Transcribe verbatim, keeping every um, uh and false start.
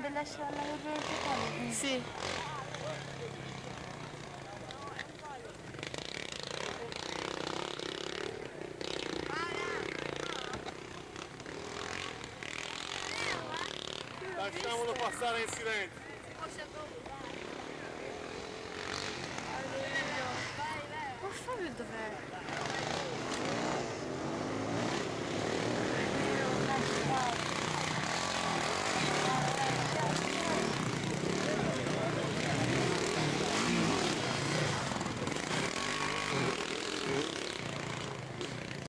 quando lasciano la vedere. Sì. Lasciamolo passare in silenzio. Ma Fabio dov'è?